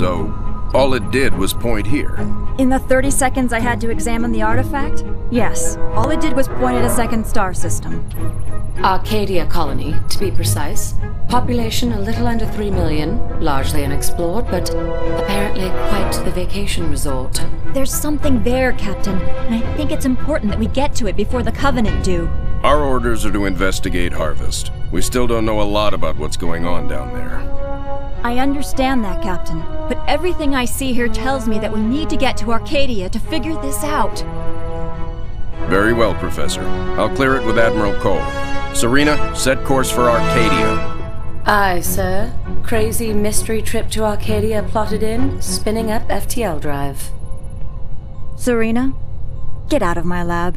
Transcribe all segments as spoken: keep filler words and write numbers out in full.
So, all it did was point here. In the thirty seconds I had to examine the artifact? Yes. All it did was point at a second star system. Arcadia colony, to be precise. Population a little under three million, largely unexplored, but apparently quite the vacation resort. There's something there, Captain, and I think it's important that we get to it before the Covenant do. Our orders are to investigate Harvest. We still don't know a lot about what's going on down there. I understand that, Captain, but everything I see here tells me that we need to get to Arcadia to figure this out. Very well, Professor. I'll clear it with Admiral Cole. Serena, set course for Arcadia. Aye, sir. Crazy mystery trip to Arcadia plotted in, spinning up F T L drive. Serena, get out of my lab.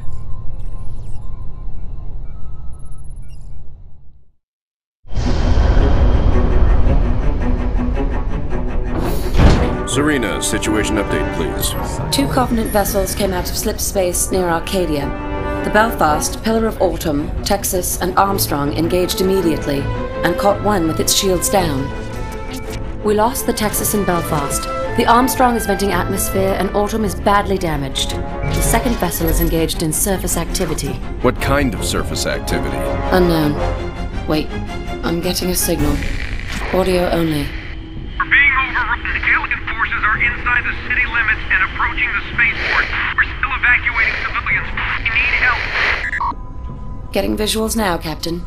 Serena, situation update, please. Two Covenant vessels came out of slip space near Arcadia. The Belfast, Pillar of Autumn, Texas, and Armstrong engaged immediately, and caught one with its shields down. We lost the Texas and Belfast. The Armstrong is venting atmosphere, and Autumn is badly damaged. The second vessel is engaged in surface activity. What kind of surface activity? Unknown. Wait, I'm getting a signal. Audio only. We're being overrun. Alien forces are inside the city limits and approaching the spaceport. We're still evacuating civilians. We need help. Getting visuals now, Captain.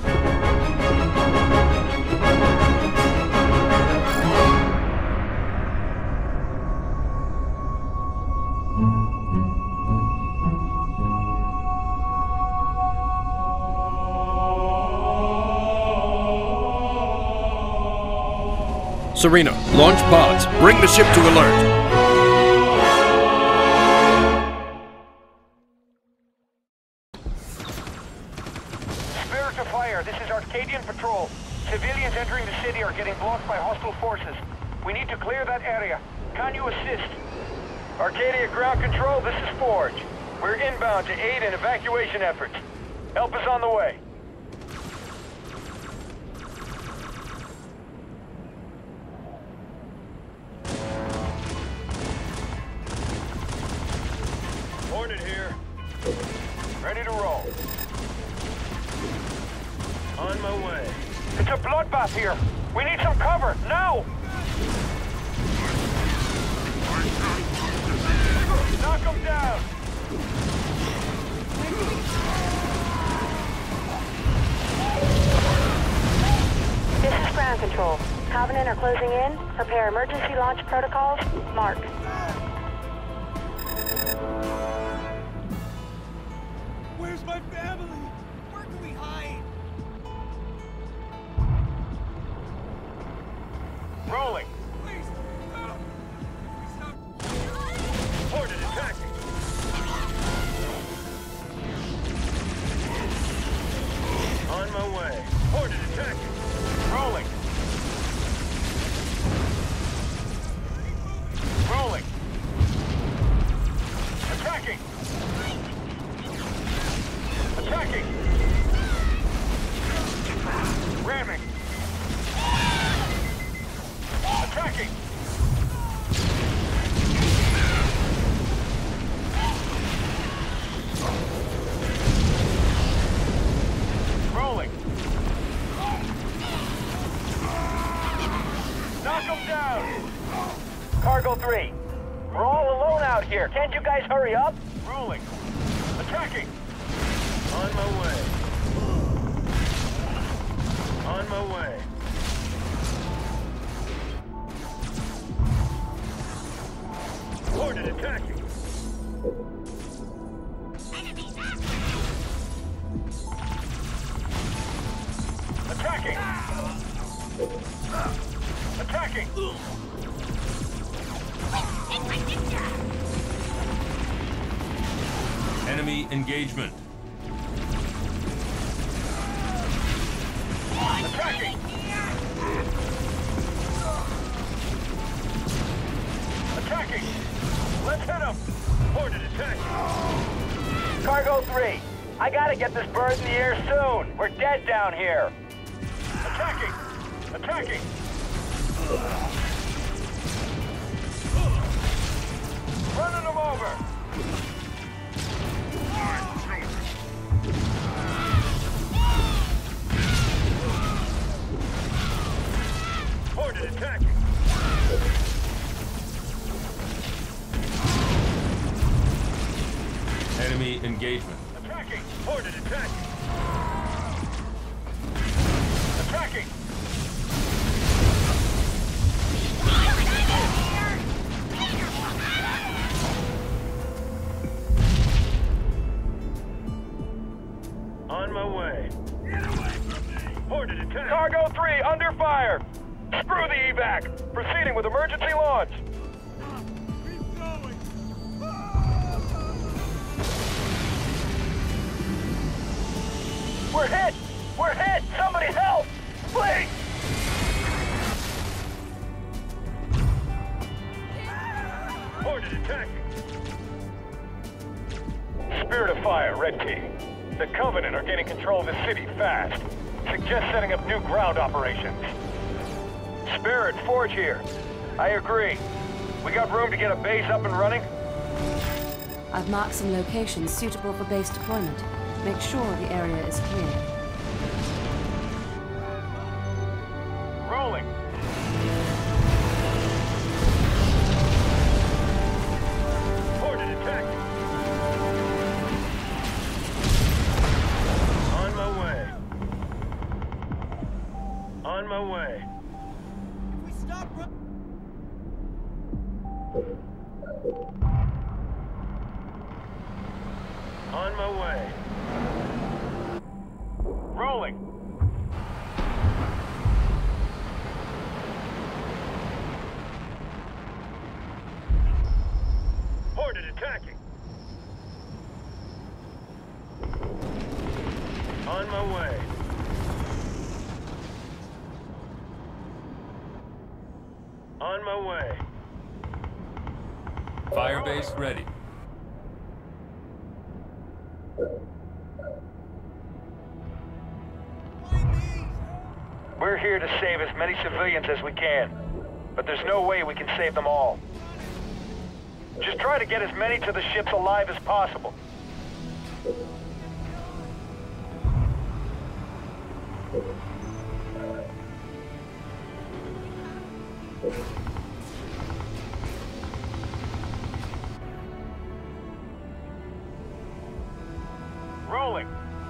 Serena, launch pods. Bring the ship to alert. Spirit to fire. This is Arcadian Patrol. Civilians entering the city are getting blocked by hostile forces. We need to clear that area. Can you assist? Arcadia Ground Control, this is Forge. We're inbound to aid in evacuation efforts. Help is on the way. Hornet here. Ready to roll. On my way. It's a bloodbath here. We need some cover, now! Knock them down! This is ground control. Covenant are closing in. Prepare emergency launch protocols. Mark. Where's my family? Where can we hide? Rolling. Please, stop. Stop. Hornet attacking. On my way. Hornet attacking. Rolling. Rolling. Attacking. Attacking. Ramming. Attacking. Rolling. Knock them down. Cargo three. We're all alone out here. Can't you guys hurry up? Rolling. Attacking. On my way. On my way. Hornet attacking. Attacking. Attacking. Enemy engagement. Attacking. Attacking. Let's hit him. Hornet attacking. Cargo three. I gotta get this bird in the air soon. We're dead down here. Attacking. Attacking. attacking! Enemy engagement. Attacking! Ordered attacking! Attacking! On my way. Get away from me! Ordered attack! Cargo three, under fire! Screw the evac! Proceeding with emergency launch! Keep going! We're hit! We're hit! Somebody help! Please! Ordered attacking! Spirit of fire, red team. The Covenant are gaining control of the city fast. Suggest setting up new ground operations. Spirit, Forge here. I agree. We got room to get a base up and running? I've marked some locations suitable for base deployment. Make sure the area is clear. Rolling. Ordered attack. On my way. On my way. If we stop run- On my way. Rolling. Ordered attacking. On my way. On my way. Firebase ready. We're here to save as many civilians as we can, but there's no way we can save them all. Just try to get as many to the ships alive as possible. Rolling.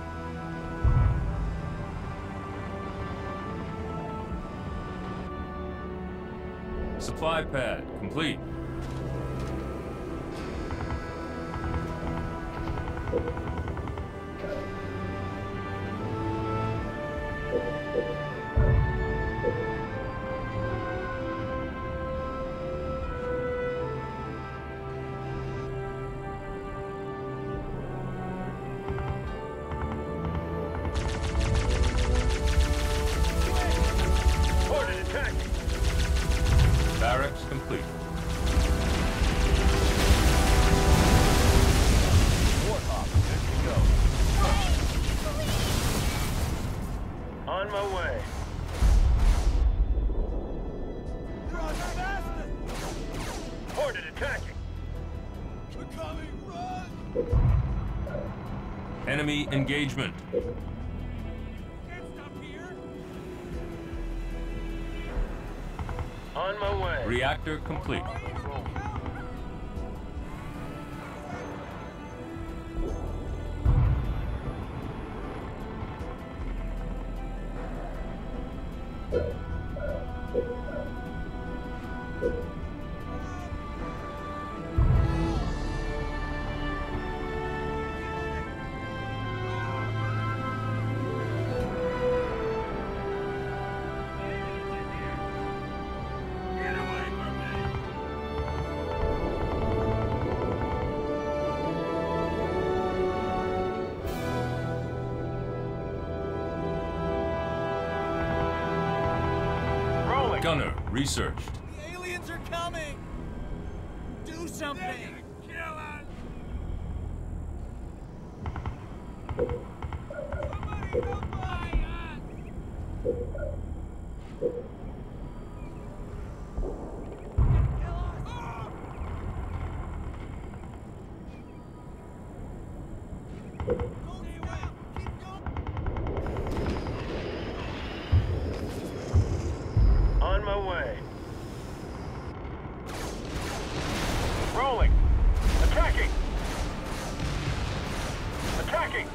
Supply pad complete. Ordered attacking. Barracks complete. Warthog, good to go. On my way. They're on fastest! Ordered attacking. We're coming, run! Enemy engagement. Can't stop here! On my way. Reactor complete. Get away from me! Rolling. Gunner researched. The aliens are coming! Do something! Kill us! Somebody help us! Kill us! Don't stop! Keep going! On my way. Rolling. Attacking. Attacking.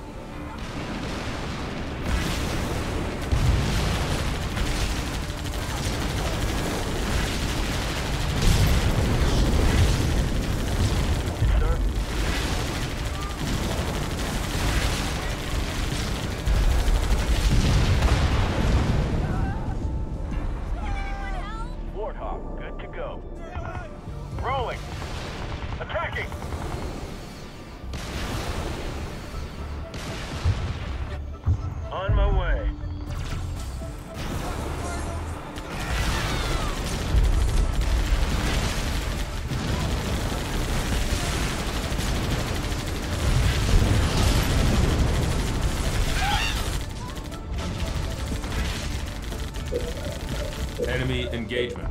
Enemy engagement.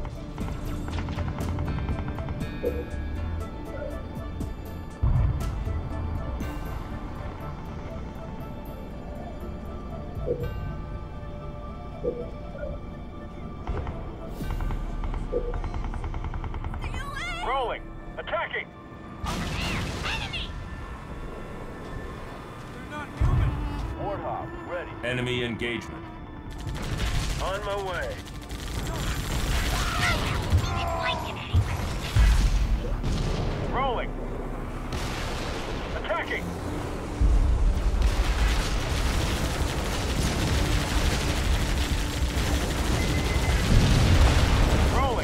Rolling. Attacking. Enemy! They're not human. Warthog, ready. Enemy engagement. On my way. Rolling. Attacking. Rolling.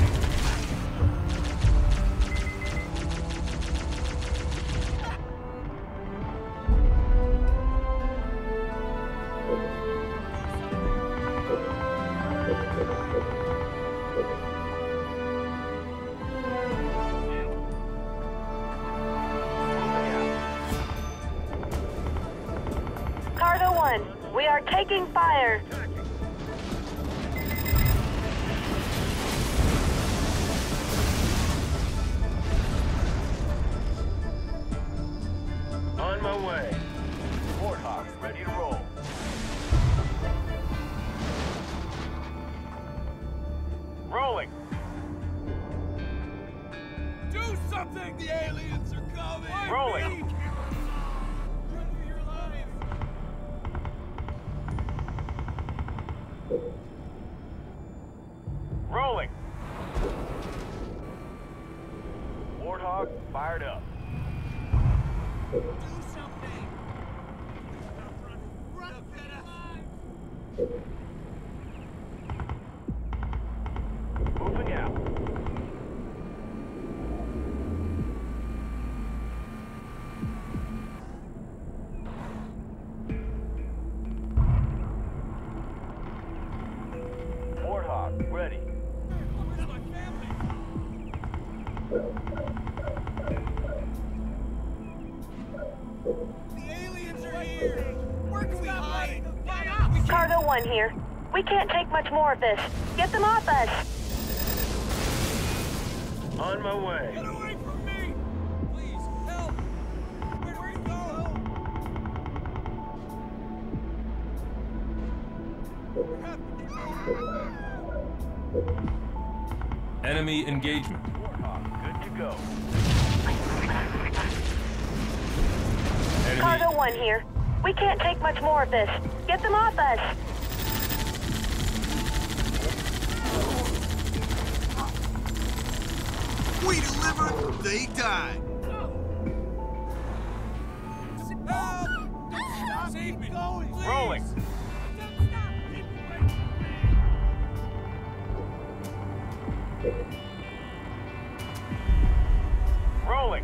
Cargo one, we are taking fire. On my way. Warthog, ready to roll. Rolling. Do something! The aliens are coming! Rolling. Run for your lives! Rolling. Warthog, fired up. Do something! Stop running! Run! Get alive! Moving out. Warthog, ready. Where's my family? The aliens are here! Where can we hide? Get up! We can't- Cargo one here. We can't take much more of this. Get them off us. On my Get way. away from me! Please, help! Where, where you go? Enemy engagement. Warthog, good to go. Enemy. Cargo one here. We can't take much more of this. Get them off us. We delivered, they died. Help! Stop! Save me! Going! Please. Rolling. Don't stop! Keep away from me! Rolling.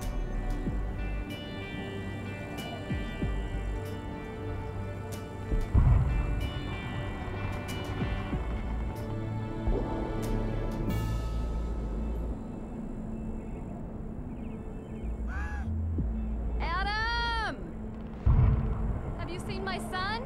Adam! Have you seen my son?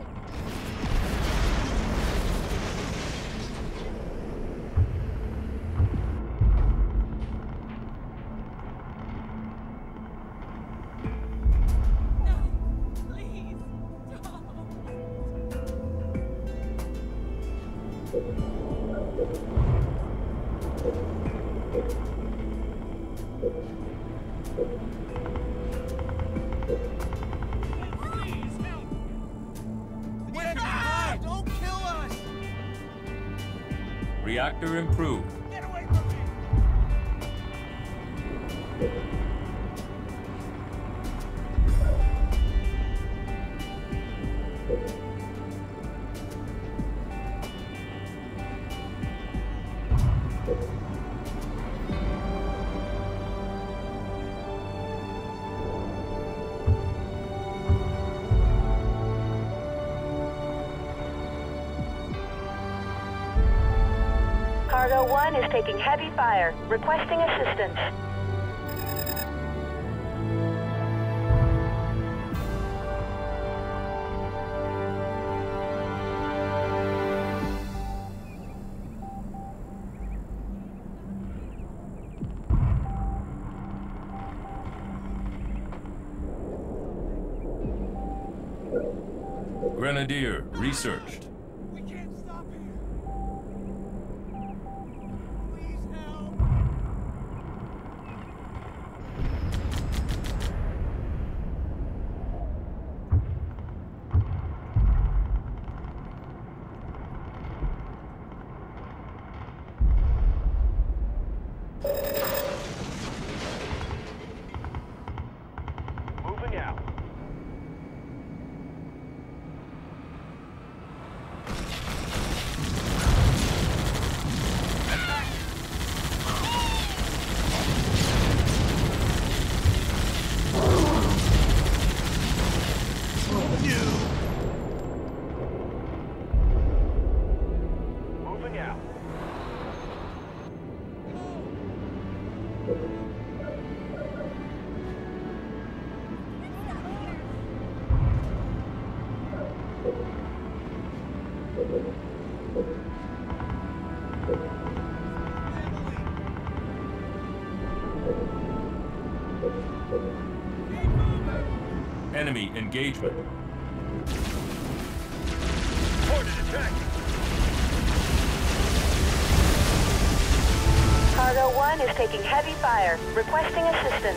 No! Please! Don't! Get out! Don't kill us! Reactor improved. Get away from me! Cargo one is taking heavy fire, requesting assistance. Grenadier researched. We can't stop here! Please help! Moving out. Moving out. Enemy engagement. Ordered attack. Cargo one is taking heavy fire, requesting assistance.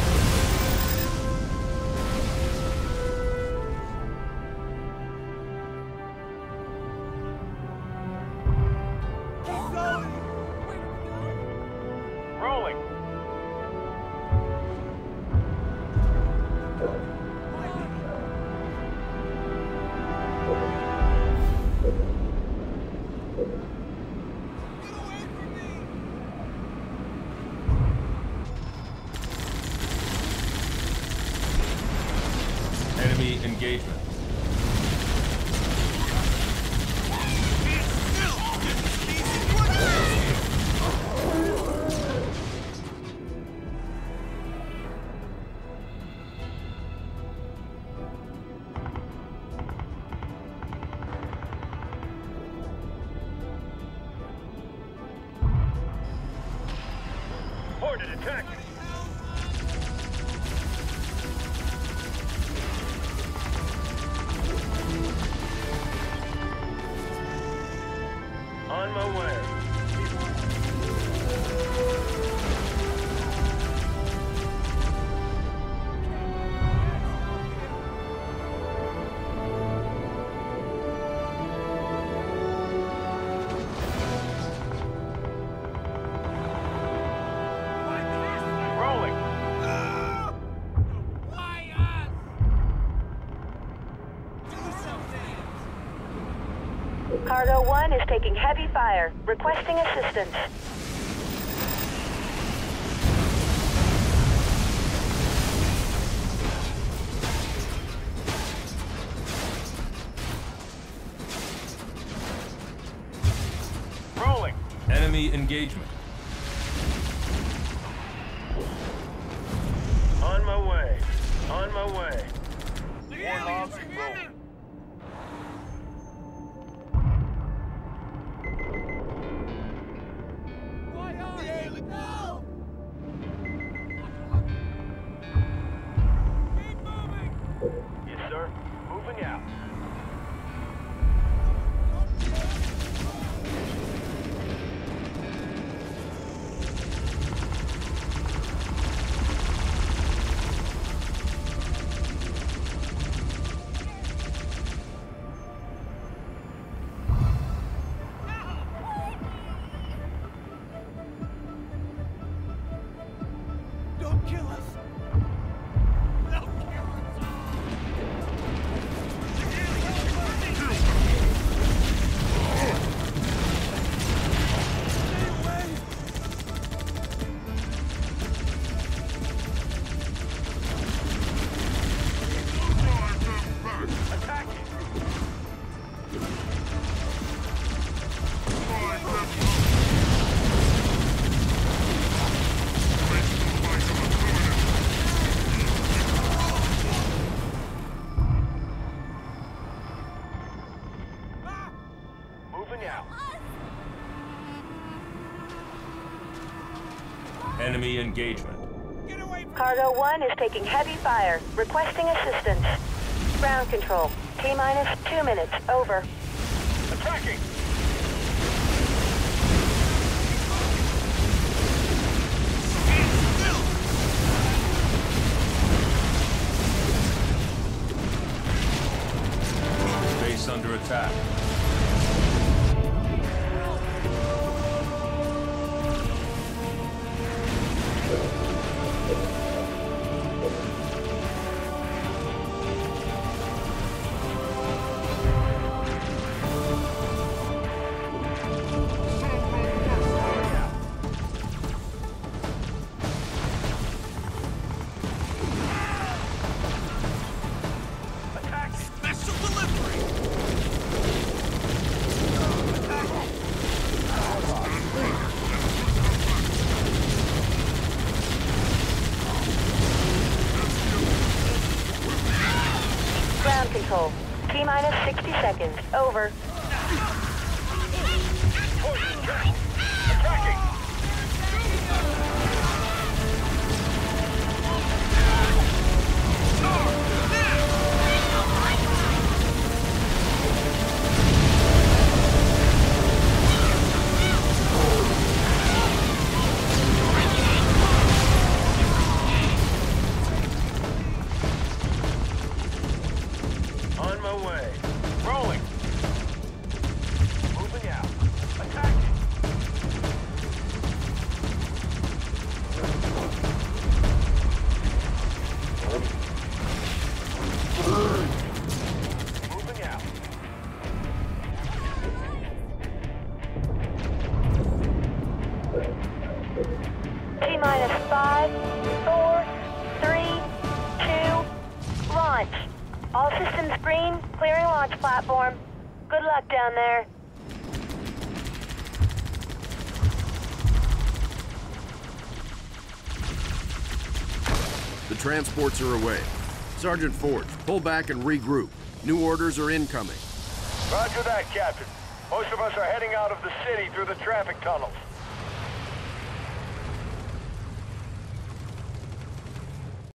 Keep going! Rolling. Get away from me! Enemy engagement. Ordered attack. On my way. Rolling. Why us? Do something! Cargo one is taking heavy fire, requesting assistance. Rolling. Enemy engagement. On my way. On my way. The More aliens logs are rolling. here! Why are the aliens? No! Keep moving! Yes, sir. Moving out. Moving out. Enemy engagement. Get away from Cargo one is taking heavy fire. Requesting assistance. Ground control. T-minus two minutes. Over. Attacking! Base under attack. special delivery! Ground control. T-minus sixty seconds. Over. Poison down. Attacking! On my way. Rolling. Moving out. Attacking. Moving out. T-minus five, four, three, two, launch. All systems green, clearing launch platform. Good luck down there. The transports are away. Sergeant Forge, pull back and regroup. New orders are incoming. Roger that, Captain. Most of us are heading out of the city through the traffic tunnels.